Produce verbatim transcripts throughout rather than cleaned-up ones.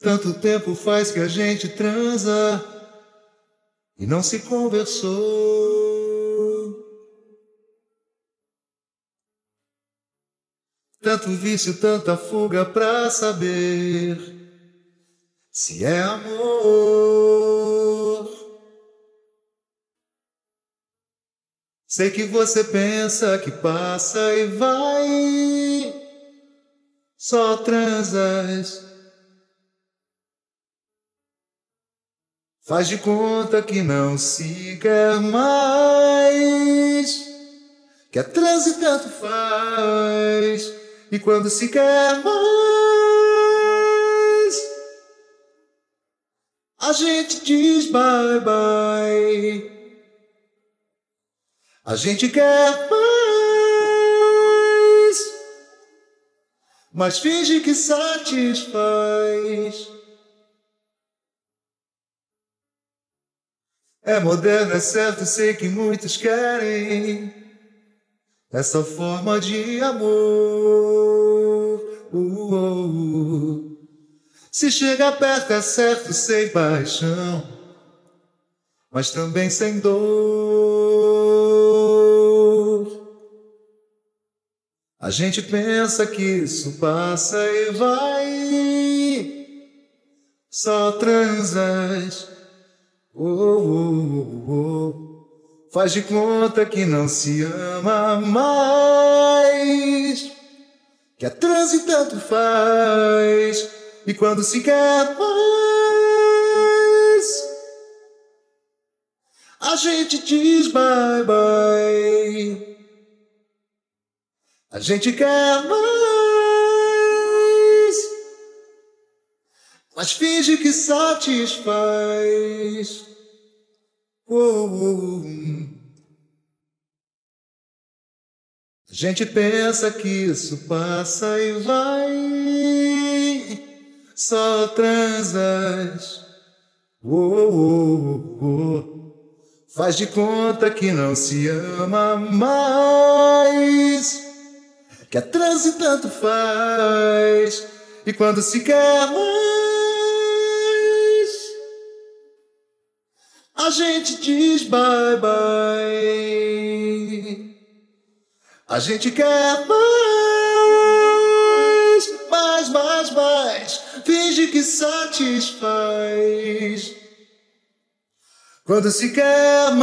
Tanto tempo faz que a gente transa e não se conversou. Tanto vício, tanta fuga pra saber se é amor. Sei que você pensa que passa e vai, só transas. Faz de conta que não se quer mais, que a transe tanto faz. E quando se quer mais, a gente diz bye bye. A gente quer mais, mas finge que satisfaz. É moderno, é certo, sei que muitos querem essa forma de amor. Uh, uh, uh. Se chega perto é certo, sem paixão, mas também sem dor. A gente pensa que isso passa e vai, só transas. Oh, oh, oh, oh. Faz de conta que não se ama mais, que a transe tanto faz. E quando se quer mais, a gente diz bye bye. A gente quer mais, mas finge que satisfaz. Oh, oh, oh. A gente pensa que isso passa e vai, só transas. Oh, oh, oh, oh. Faz de conta que não se ama mais, que a transe tanto faz. E quando se quer mais, a gente diz bye bye. A gente quer mais, mais, mais, mais. Finge que satisfaz. Quando se quer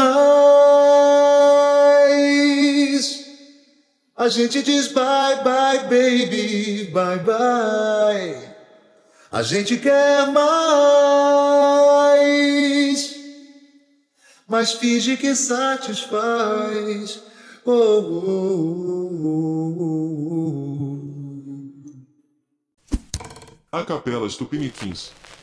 mais, a gente diz bye bye, baby, bye bye. A gente quer mais, mas finge que satisfaz. Oh, oh, oh, oh, oh. A Capelas Tupiniquins.